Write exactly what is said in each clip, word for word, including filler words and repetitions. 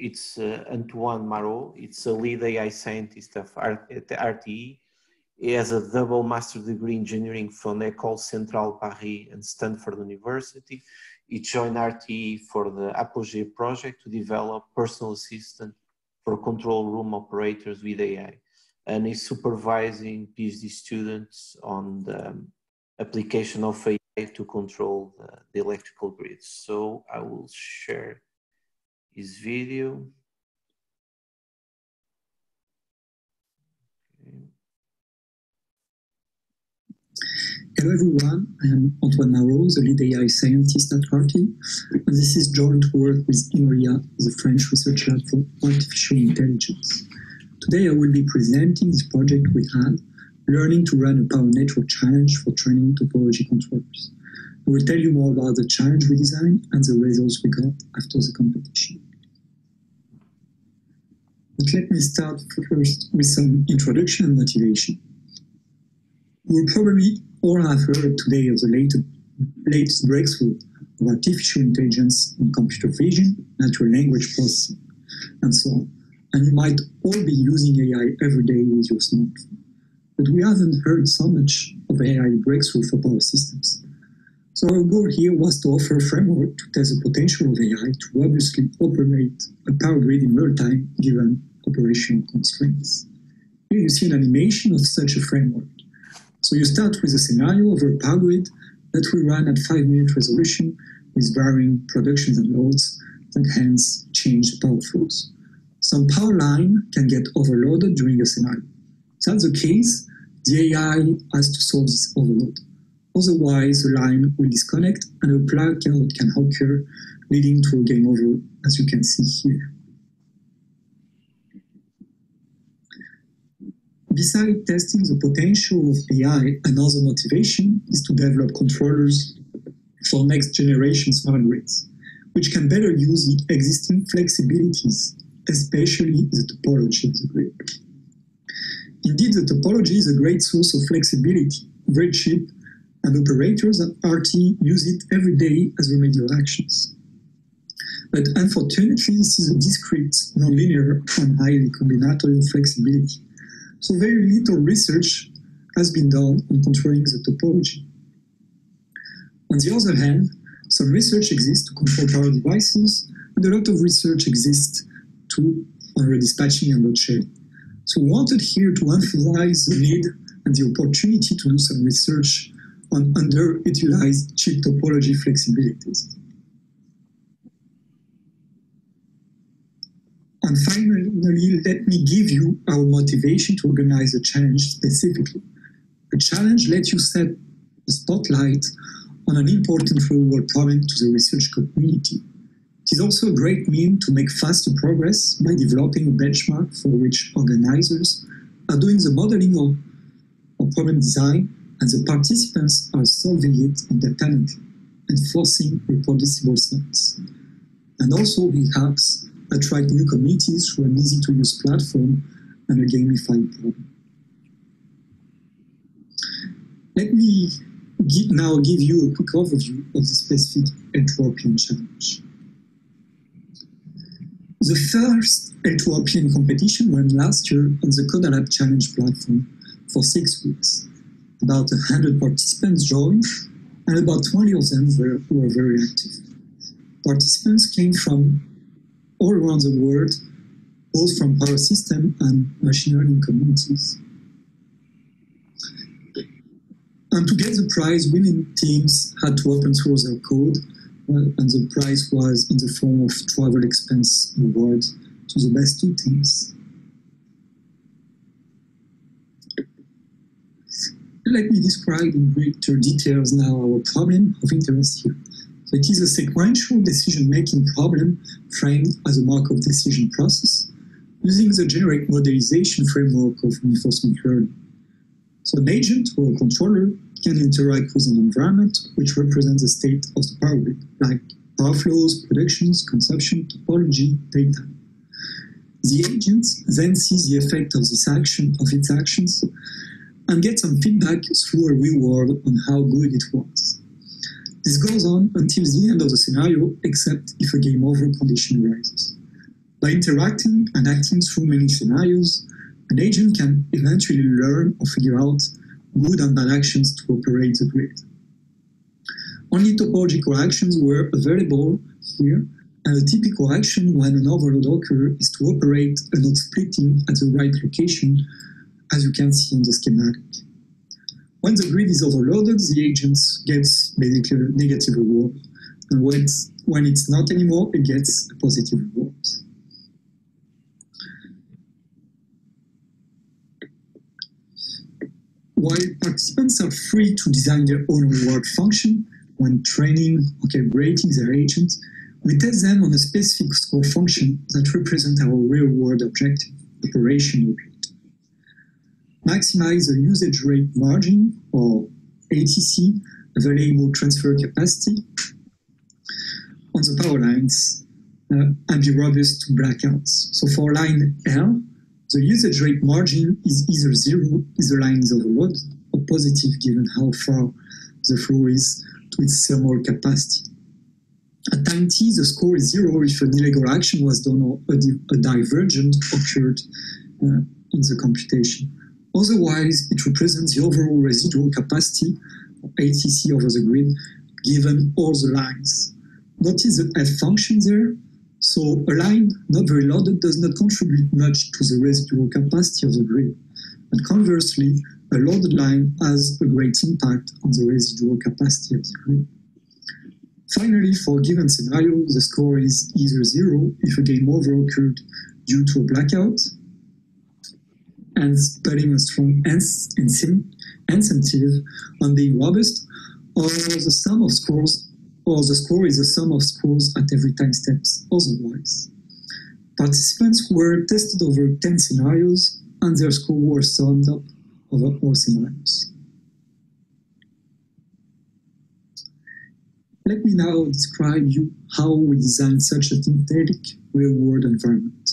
it's uh, Antoine Marot. It's a lead A I scientist of R at R T E. He has a double master degree in engineering from École Centrale Paris and Stanford University. He joined R T E for the Apogee project to develop personal assistant for control room operators with A I. And he's supervising PhD students on the application of A I to control the, the electrical grids. So I will share his video. Okay. Hello everyone, I am Antoine Marot, the lead A I scientist at R T E, and this is joint work with INRIA, the French Research Lab for Artificial Intelligence. Today I will be presenting this project we had, learning to run a power network challenge for training topology controllers. I will tell you more about the challenge we designed and the results we got after the competition. But let me start first with some introduction and motivation. You will probably all have heard today of the latest, latest breakthrough of artificial intelligence in computer vision, natural language processing, and so on. And you might all be using A I every day with your smartphone. But we haven't heard so much of A I breakthrough for power systems. So our goal here was to offer a framework to test the potential of A I to obviously operate a power grid in real time given operational constraints. Here you see an animation of such a framework. So you start with a scenario of a power grid that will run at five minute resolution with varying productions and loads that hence change the power flows. Some power line can get overloaded during a scenario. If that's the case, the A I has to solve this overload. Otherwise, the line will disconnect and a blackout can occur, leading to a game over, as you can see here. Besides testing the potential of A I, another motivation is to develop controllers for next generation smart grids, which can better use the existing flexibilities, especially the topology of the grid. Indeed, the topology is a great source of flexibility, very cheap, and operators at R T E use it every day as remedial actions. But unfortunately, this is a discrete, nonlinear, and highly combinatorial flexibility. So very little research has been done on controlling the topology. On the other hand, some research exists to control power devices, and a lot of research exists too on redispatching and load sharing. So we wanted here to emphasize the need and the opportunity to do some research on underutilized cheap topology flexibilities. And finally, let me give you our motivation to organize the challenge specifically. The challenge lets you set the spotlight on an important real-world problem to the research community. It is also a great means to make faster progress by developing a benchmark for which organizers are doing the modeling of, of problem design and the participants are solving it independently, enforcing reproducible science. And also it helps attract new communities through an easy-to-use platform and a gamified problem. Let me give, now give you a quick overview of the specific L2RPN challenge. The first L2RPN competition ran last year on the CodaLab Challenge platform for six weeks. About one hundred participants joined, and about twenty of them were, were very active. Participants came from all around the world, both from power system and machine learning communities. And to get the prize, winning teams had to open source their code, uh, and the prize was in the form of travel expense reward to the best two teams. Let me describe in greater details now our problem of interest here. So it is a sequential decision-making problem framed as a Markov decision process using the generic modelization framework of reinforcement learning. So an agent or a controller can interact with an environment which represents the state of the power grid, like power flows, productions, consumption, topology, data. The agent then sees the effect of this action, of its actions, and gets some feedback through a reward on how good it was. This goes on until the end of the scenario, except if a game over condition arises. By interacting and acting through many scenarios, an agent can eventually learn or figure out good and bad actions to operate the grid. Only topological actions were available here, and a typical action when an overload occurs is to operate a node splitting at the right location, as you can see in the schematic. When the grid is overloaded, the agent gets basically a negative reward, and when it's, when it's not anymore, it gets a positive reward. While participants are free to design their own reward function when training or calibrating their agents, we test them on a specific score function that represents our real-world objective, operational grid. Maximize the usage rate margin, or A T C, available transfer capacity, on the power lines uh, and be robust to blackouts. So for line L, the usage rate margin is either zero if the line is overloaded, or positive given how far the flow is to its thermal capacity. At time t, the score is zero if an illegal action was done or a, di a divergent occurred uh, in the computation. Otherwise, it represents the overall residual capacity, or A T C, over the grid, given all the lines. Notice the F function there. So a line not very loaded does not contribute much to the residual capacity of the grid. And conversely, a loaded line has a great impact on the residual capacity of the grid. Finally, for a given scenario, the score is either zero if a game over occurred due to a blackout, and putting a strong incentive on being robust, or the sum of scores, or the score is the sum of scores at every time steps otherwise. Participants were tested over ten scenarios, and their score was summed up over all scenarios. Let me now describe you how we design such a synthetic real-world environment.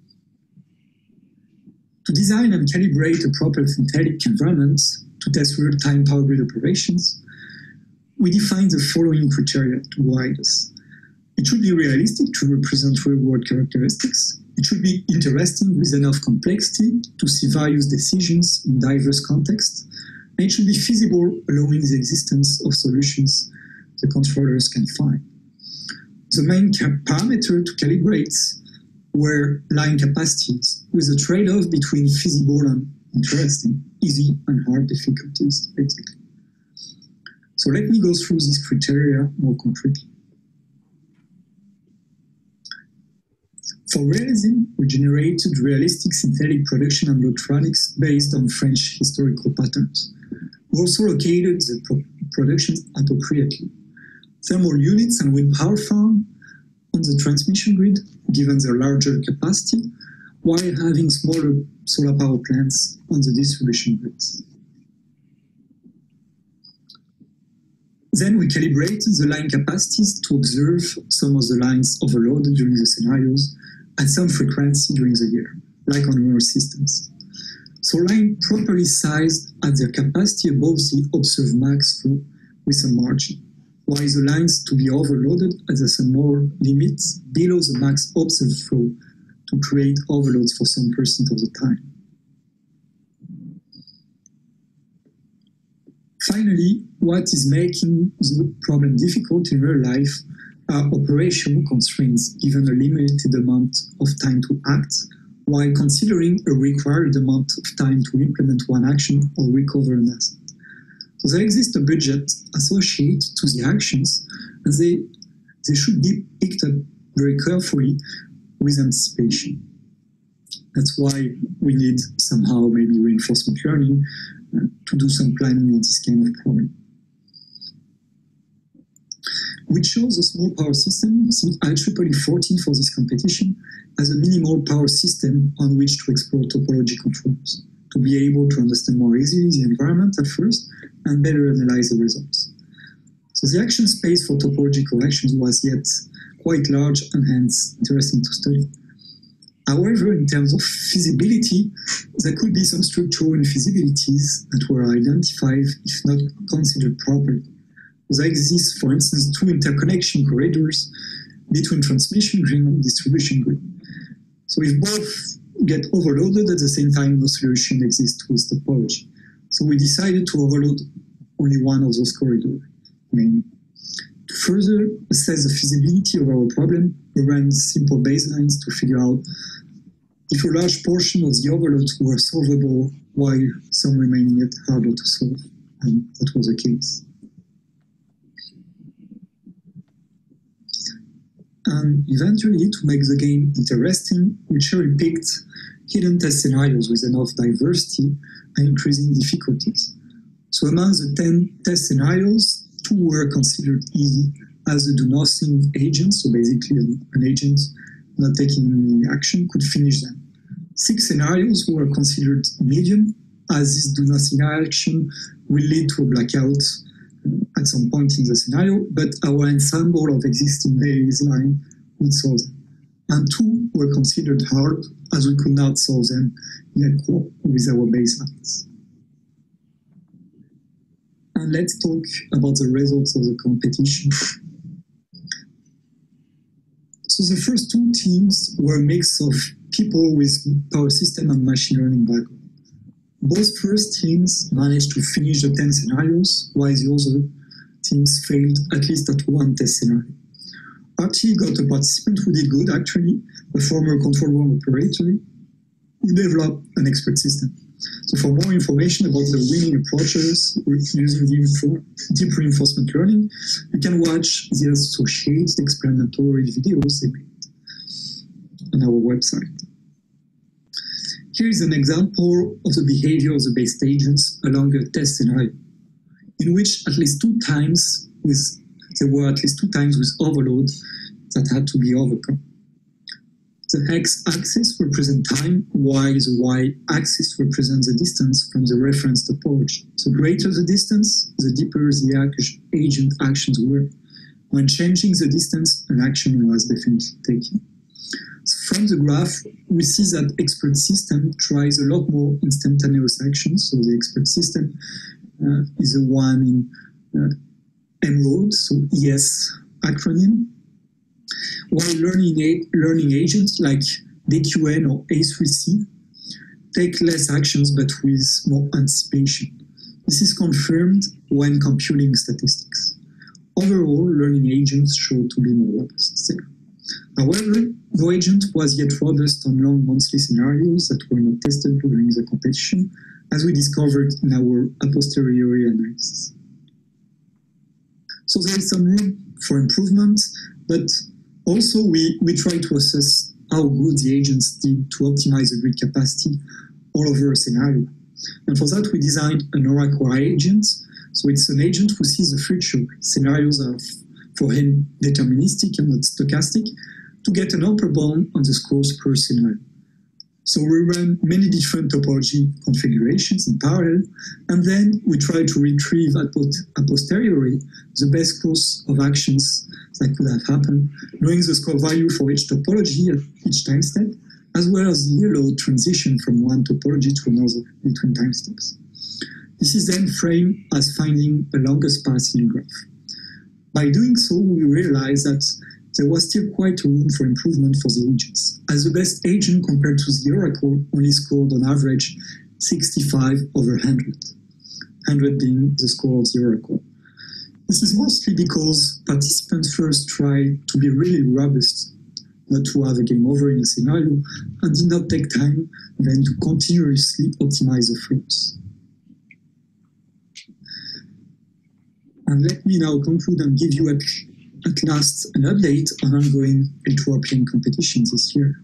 To design and calibrate a proper synthetic environment to test real-time power grid operations, we define the following criteria to guide us. It should be realistic to represent real-world characteristics. It should be interesting with enough complexity to see various decisions in diverse contexts. And it should be feasible, allowing the existence of solutions the controllers can find. The main parameter to calibrate were line capacities, with a trade-off between feasible and interesting, easy and hard difficulties, basically. So let me go through these criteria more concretely. For realism, we generated realistic synthetic production and electronics based on French historical patterns. We also located the pro productions appropriately. Thermal units and wind power farm on the transmission grid, given their larger capacity, while having smaller solar power plants on the distribution grids. Then we calibrated the line capacities to observe some of the lines overloaded during the scenarios at some frequency during the year, like on mirror systems. So lines properly sized at their capacity above the observed max flow with some margin, while the lines to be overloaded at the smaller limits below the max observed flow to create overloads for some percent of the time. Finally, what is making the problem difficult in real life are operational constraints given a limited amount of time to act, while considering a required amount of time to implement one action or recover an asset. So there exists a budget associated to the actions, and they, they should be picked up very carefully with anticipation. That's why we need somehow maybe reinforcement learning uh, to do some planning on this kind of problem. We chose a small power system, the I triple E fourteen for this competition, as a minimal power system on which to explore topology controls, to be able to understand more easily the environment at first and better analyze the results. So the action space for topological actions was yet quite large and hence interesting to study. However, in terms of feasibility, there could be some structural infeasibilities that were identified if not considered properly. There exist, for instance, two interconnection corridors between transmission grid and distribution grid. So if both get overloaded at the same time, no solution exists with topology. So we decided to overload only one of those corridors, mainly. To further assess the feasibility of our problem, we ran simple baselines to figure out if a large portion of the overloads were solvable while some remaining yet harder to solve, and that was the case. And eventually, to make the game interesting, we cherry-picked hidden test scenarios with enough diversity and increasing difficulties. So among the ten test scenarios, two were considered easy as the do-nothing agent, so basically an, an agent not taking any action could finish them. Six scenarios were considered medium, as this do-nothing action will lead to a blackout uh, at some point in the scenario, but our ensemble of existing baseline would solve them. And two were considered hard, as we could not solve them yet with our baselines. And let's talk about the results of the competition. So the first two teams were a mix of people with power system and machine learning background. Both first teams managed to finish the ten scenarios, while the other teams failed at least at one test scenario. R T E got a participant who did good, actually, a former control room operator who developed an expert system. So for more information about the winning approaches using the info, deep reinforcement learning, you can watch the associated explanatory videos they made on our website. Here is an example of the behavior of the based agents along a test scenario, in which at least two times with there were at least two times with overload that had to be overcome. The x-axis represents time, while the y-axis represents the distance from the reference topology. The greater the distance, the deeper the agent actions were. When changing the distance, an action was definitely taken. So from the graph, we see that expert system tries a lot more instantaneous actions. So the expert system uh, is the one in uh, EMERALD, so E S acronym, while learning, learning agents like D Q N or A three C take less actions but with more anticipation. This is confirmed when computing statistics. Overall, learning agents show to be more robust there. However, no agent was yet robust on long monthly scenarios that were not tested during the competition, as we discovered in our a posteriori analysis. So there is some room for improvement, but also we, we try to assess how good the agents did to optimize the grid capacity all over a scenario. And for that, we designed an Oracle agent. So it's an agent who sees the future. Scenarios are, for him, deterministic and not stochastic, to get an upper bound on the scores per scenario. So we ran many different topology configurations in parallel, and then we try to retrieve a posteriori the best course of actions that could have happened, knowing the score value for each topology at each time step, as well as the allowed transition from one topology to another between time steps. This is then framed as finding the longest path in a graph. By doing so, we realized that there was still quite a room for improvement for the agents, as the best agent compared to the Oracle only scored on average sixty-five over one hundred, one hundred being the score of the Oracle. This is mostly because participants first tried to be really robust, not to have a game over in a scenario, and did not take time then to continuously optimize the flows. And let me now conclude and give you a at last an update on ongoing Ultra-Plane competition this year.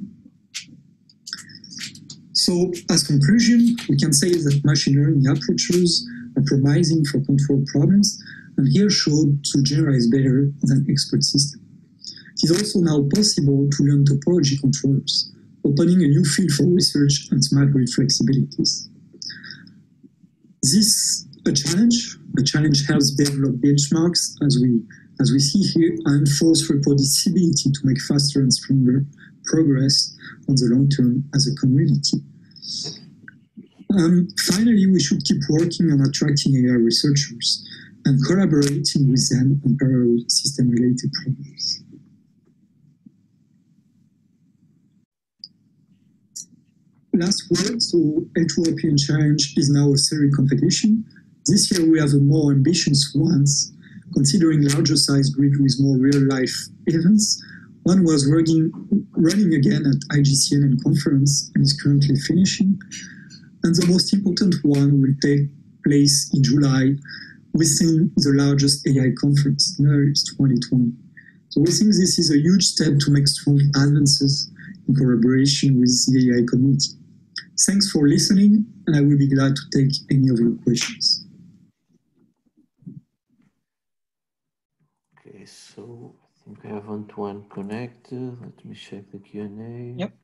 So, as conclusion, we can say that machine learning approaches are promising for control problems, and here showed to generalize better than expert system. It is also now possible to learn topology controllers, opening a new field for research and smart grid flexibilities. This a challenge. The challenge helps develop benchmarks, as we as we see here, and enforce reproducibility to make faster and stronger progress on the long term as a community. Um, finally, we should keep working on attracting A I researchers and collaborating with them on parallel system-related problems. last word, so Edge European Challenge is now a series competition. This year we have a more ambitious ones, considering larger size grid with more real-life events. One was running, running again at I G C N N conference and is currently finishing. And the most important one will take place in July within the largest A I conference, NERSC twenty twenty. So we think this is a huge step to make strong advances in collaboration with the A I community. Thanks for listening, and I will be glad to take any of your questions. Okay, so I think I have Antoine connected. Let me check the Q and A. Yep.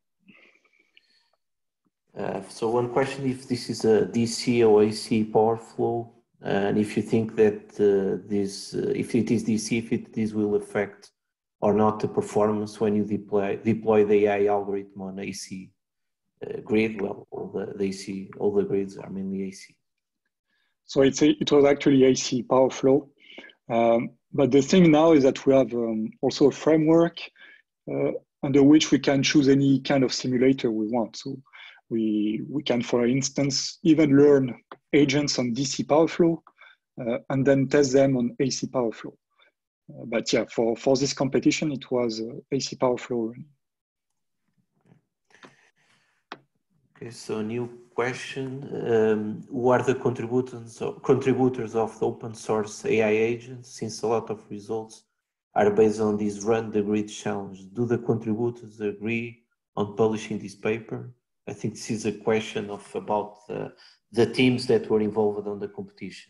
Uh, so one question, if this is a D C or A C power flow, uh, and if you think that uh, this, uh, if it is D C, if it, this will affect or not the performance when you deploy, deploy the A I algorithm on A C uh, grid. Well, all the, the A C, all the grids are mainly A C. So it's a, it was actually A C power flow. Um, but the thing now is that we have um, also a framework uh, under which we can choose any kind of simulator we want. So we, we can, for instance, even learn agents on D C power flow uh, and then test them on A C power flow. Uh, but yeah, for, for this competition, it was uh, A C power flow. Okay, so new question. Um, who are the contributors, contributors of the open source A I agents, since a lot of results are based on this Run the Grid challenge? Do the contributors agree on publishing this paper? I think this is a question of about the, the teams that were involved on the competition.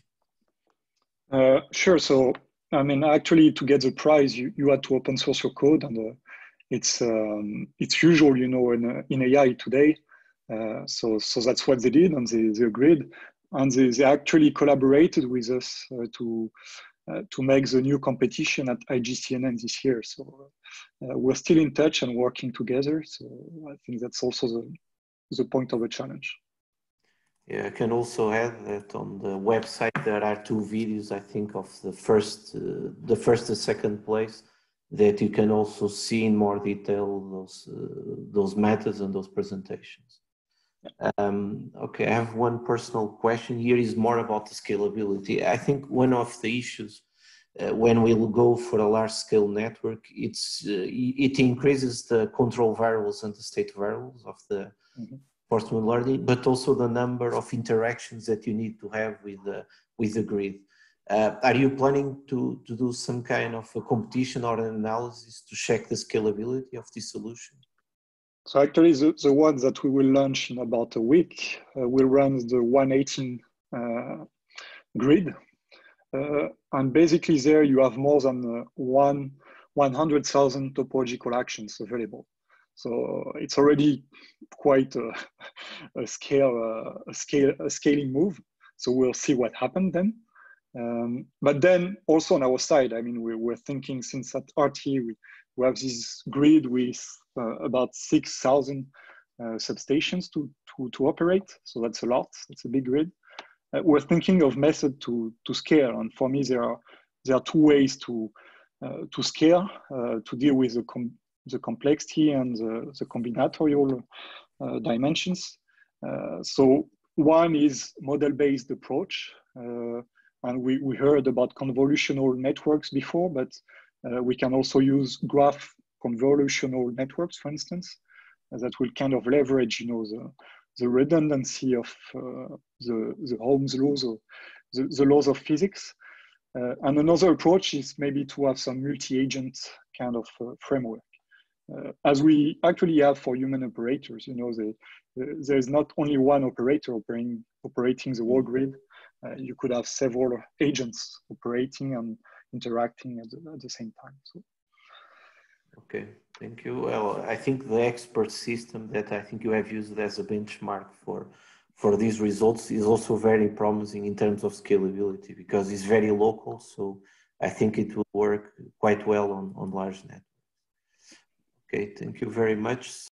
Uh, sure, so I mean, actually to get the prize, you, you had to open source your code, and uh, it's, um, it's usual, you know, in, uh, in A I today. Uh, so, so that's what they did, and they, they agreed, and they, they actually collaborated with us uh, to uh, to make the new competition at I G C N N this year. So uh, we're still in touch and working together. So I think that's also the the point of the challenge. Yeah, I can also add that on the website there are two videos, I think, of the first, uh, the first and second place, that you can also see in more detail those uh, those methods and those presentations. Um, okay, I have one personal question here, is more about the scalability. I think one of the issues uh, when we will go for a large scale network, it's uh, it increases the control variables and the state variables of the mm-hmm. reinforcement learning, but also the number of interactions that you need to have with the with the grid. Uh, are you planning to to do some kind of a competition or an analysis to check the scalability of this solution? So actually, the, the one that we will launch in about a week uh, will run the one eighteen uh, grid. Uh, and basically there you have more than uh, one, one hundred thousand topological actions available. So it's already quite a, a scale, uh, a scale, a scaling move. So we'll see what happened then. Um, but then also on our side, I mean, we, we're thinking, since at R T we, we have this grid with uh, about six thousand uh, substations to, to, to operate. So that's a lot, it's a big grid. Uh, we're thinking of method to, to scale. And for me, there are, there are two ways to, uh, to scale, uh, to deal with the, com the complexity and the, the combinatorial uh, dimensions. Uh, so one is model-based approach. Uh, and we, we heard about convolutional networks before, but uh, we can also use graph convolutional networks, for instance, uh, that will kind of leverage, you know, the, the redundancy of uh, the, the Ohm's laws or the, the laws of physics. Uh, and another approach is maybe to have some multi-agent kind of uh, framework. Uh, as we actually have for human operators, you know, the, the, there's not only one operator operating, operating the whole grid. Uh, you could have several agents operating and interacting at the, at the same time. So. Okay, thank you. Well, I think the expert system that I think you have used as a benchmark for for these results is also very promising in terms of scalability, because it's very local. So I think it will work quite well on, on large networks. Okay, thank you very much.